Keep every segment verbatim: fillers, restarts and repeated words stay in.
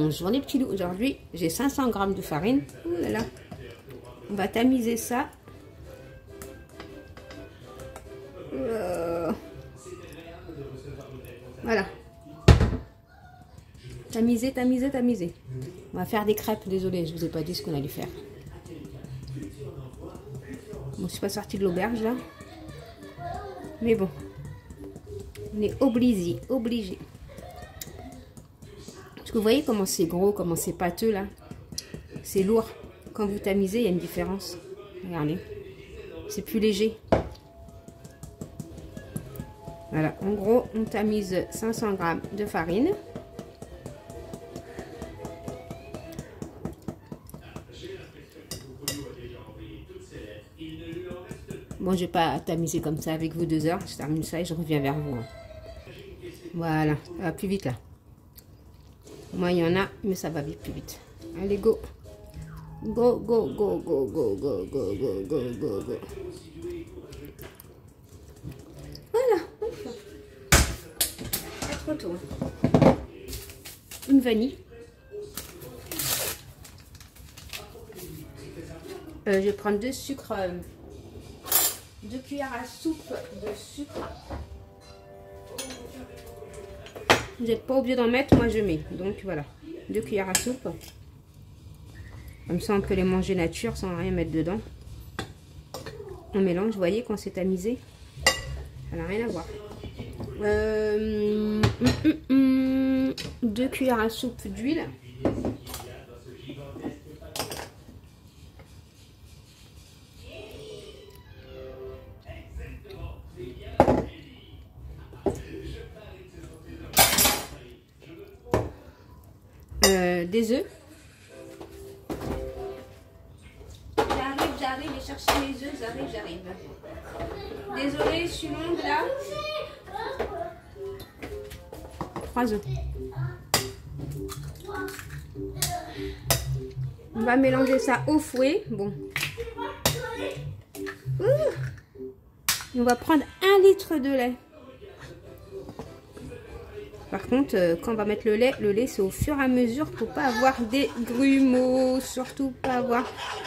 Journée petit loup. Aujourd'hui, j'ai cinq cents grammes de farine. Ouh là là. On va tamiser ça. Euh... Voilà. Tamiser, tamiser, tamiser. On va faire des crêpes. Désolée, je vous ai pas dit ce qu'on allait faire. Bon, je suis pas sortie de l'auberge là. Mais bon. On est obligé, obligé. Parce que vous voyez comment c'est gros, comment c'est pâteux là. C'est lourd. Quand vous tamisez, il y a une différence. Regardez. C'est plus léger. Voilà. En gros, on tamise cinq cents grammes de farine. Bon, je vais pas tamiser comme ça avec vous deux heures. Je termine ça et je reviens vers vous. Voilà. Ça va plus vite là. Moi, il y en a, mais ça va vite plus vite. Allez, go. Go, go, go, go, go, go, go, go, go, go, go. Voilà. Pas trop tôt. Une vanille. Euh, je vais prendre deux sucres, euh, deux cuillères à soupe de sucre. Vous n'êtes pas obligé d'en mettre, moi je mets. Donc voilà, deux cuillères à soupe. Comme ça on peut les manger nature sans rien mettre dedans. On mélange, vous voyez quand c'est tamisé. Ça n'a rien à voir. Euh, mm, mm, mm, deux cuillères à soupe d'huile. Euh, des œufs. J'arrive, j'arrive, et chercher mes œufs, j'arrive, j'arrive. Désolée, je suis longue là. Trois œufs. On va mélanger ça au fouet. Bon. Ouh. Et on va prendre un litre de lait. Par contre, euh, quand on va mettre le lait, le lait c'est au fur et à mesure pour pas avoir des grumeaux. Surtout pas avoir.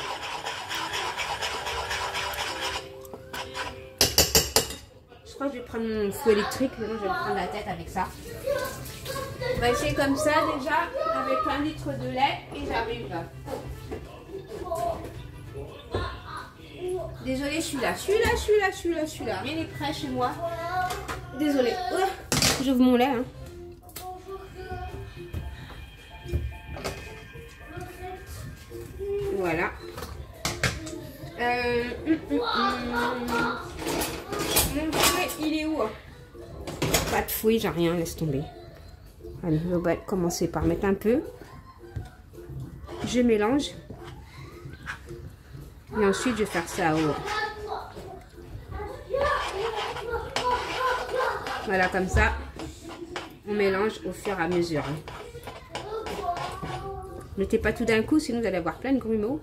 Je crois que je vais prendre mon fouet électrique, sinon je vais me prendre la tête avec ça. On va essayer comme ça déjà, avec un litre de lait et j'arrive là. Désolée, je suis là, je suis là, je suis là, je suis là, je suis là. Rien n'est prêt chez moi. Désolée. Oh, j'ouvre mon lait. Hein. Voilà. Euh, hum, hum, hum. Mon fouet, il est où? Pas de fouet, j'ai rien, laisse tomber. Allez, on va commencer par mettre un peu. Je mélange. Et ensuite, je vais faire ça au... Voilà, comme ça. On mélange au fur et à mesure. Mettez pas tout d'un coup, sinon vous allez avoir plein de grumeaux.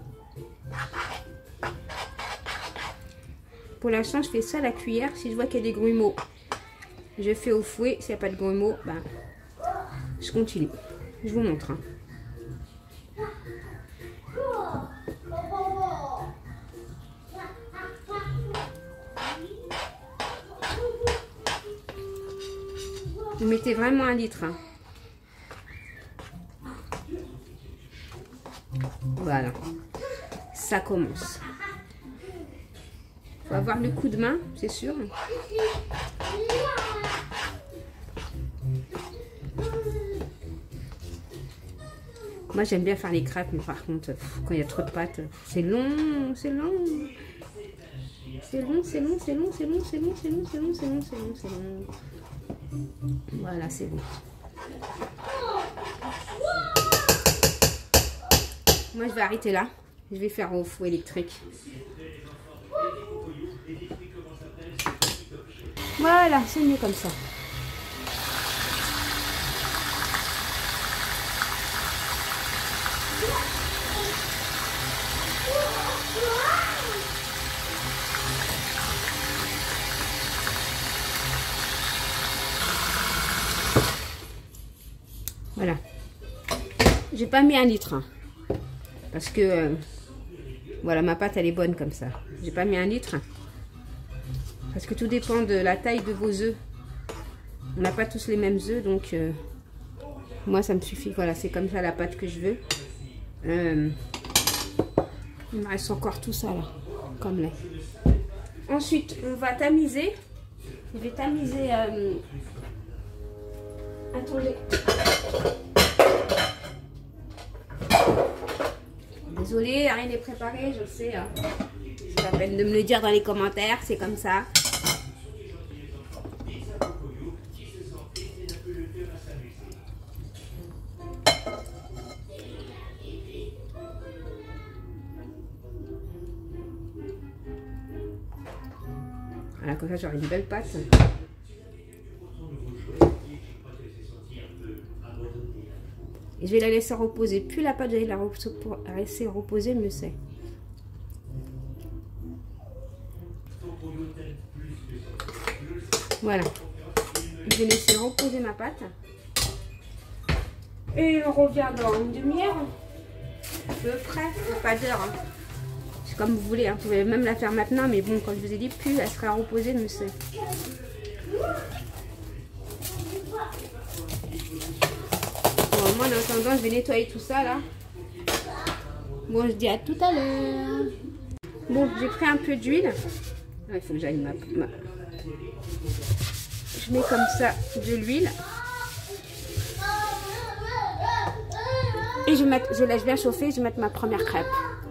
Pour l'instant, je fais ça à la cuillère. Si je vois qu'il y a des grumeaux, je fais au fouet. S'il n'y a pas de grumeaux, ben, je continue. Je vous montre. Hein. Vous mettez vraiment un litre. Hein. Voilà. Ça commence. Il faut avoir le coup de main, c'est sûr. Moi, j'aime bien faire les crêpes, mais par contre, quand il y a trop de pâtes, c'est long, c'est long. C'est long, c'est long, c'est long, c'est long, c'est long, c'est long, c'est long, c'est long, c'est long, c'est long. Voilà, c'est bon. Moi, je vais arrêter là. Je vais faire au fouet électrique. Voilà, c'est mieux comme ça. Voilà. J'ai pas mis un litre. Hein, parce que, euh, voilà, ma pâte, elle est bonne comme ça. J'ai pas mis un litre. Parce que tout dépend de la taille de vos œufs. On n'a pas tous les mêmes œufs, donc euh, moi, ça me suffit. Voilà, c'est comme ça la pâte que je veux. Euh, il me reste encore tout ça, là, comme lait. Ensuite, on va tamiser. Je vais tamiser... Euh, attendez. Désolée, rien n'est préparé, je sais. Hein. C'est la peine de me le dire dans les commentaires, c'est comme ça. Voilà, comme ça j'aurai une belle pâte. Et je vais la laisser reposer. Plus la pâte, je vais la laisser reposer, mieux c'est. Voilà. Je vais laisser reposer ma pâte. Et on revient dans une demi-heure. À peu près. Pas d'heure. Hein. C'est comme vous voulez. Hein. Vous pouvez même la faire maintenant. Mais bon, comme je vous ai dit, plus elle sera reposée, mieux c'est. Bon, moi, en attendant, je vais nettoyer tout ça là. Bon, je dis à tout à l'heure. Bon, j'ai pris un peu d'huile. Il faut que j'aille ma, ma... Je mets comme ça de l'huile. Et je, mets, je laisse bien chauffer. Je vais mettre ma première crêpe.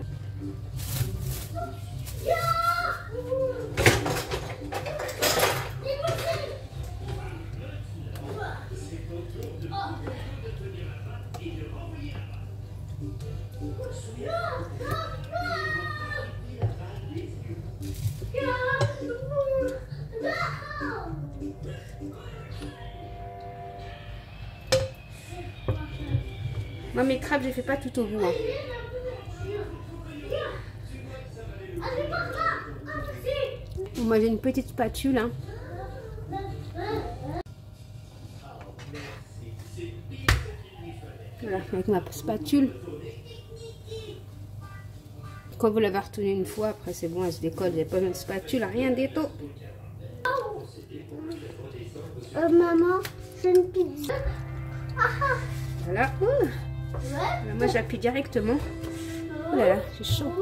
Moi, mes crêpes, je les fais pas tout au bout. Hein. Bon, moi, j'ai une petite spatule. Hein. Voilà, avec ma spatule. Quand vous l'avez retenue une fois, après c'est bon, elle se décolle. J'ai pas besoin de spatule, rien du tout. Euh, maman, c'est une pizza. Voilà. Ouh. Alors, moi, j'appuie directement. Oh là là, c'est chaud.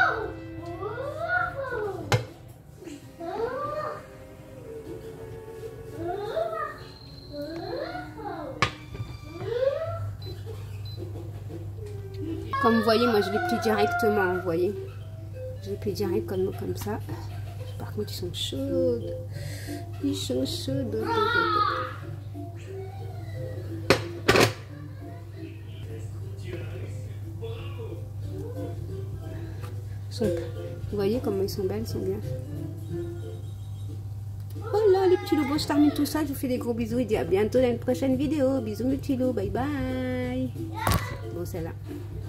Comme vous voyez, moi je les plie directement, vous voyez. Je les plie direct comme, comme ça. Par contre, ils sont chauds. Ils sont chauds. Sont, vous voyez comment ils sont belles, ils sont bien. Voilà les petits loups, bon, je termine tout ça, je vous fais des gros bisous et dis à bientôt dans une prochaine vidéo. Bisous mes petits loups, bye bye. Bon, c'est là.